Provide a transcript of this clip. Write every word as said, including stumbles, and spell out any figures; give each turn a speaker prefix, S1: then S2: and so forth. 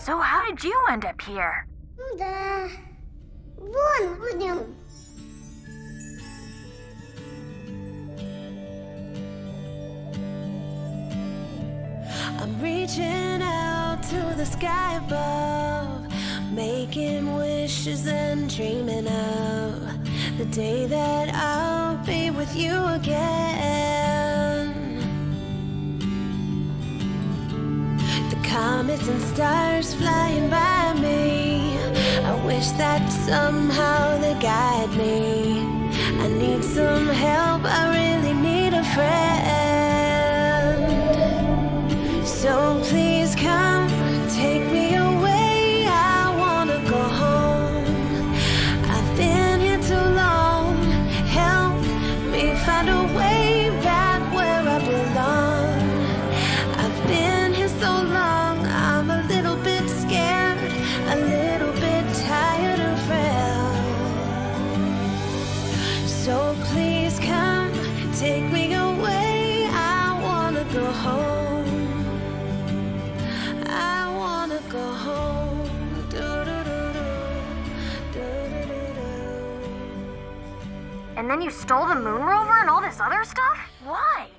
S1: So how did you end up here?
S2: Да. Вон будем.
S3: I'm reaching out to the sky above, making wishes and dreaming of the day that I'll be with you again. The comets and stars flying by me, I wish that somehow they guide me. I need some help, I really need a friend. So please come, take me away, I wanna go home. I've been here too long, help me find a way back where I belong. I've been here so long, I'm a little bit scared, a little bit tired and frail. So please come, take me away, I wanna go home. Go home. Do, do, do, do. Do, do, do, do.
S1: And then you stole the moon rover and all this other stuff? Why?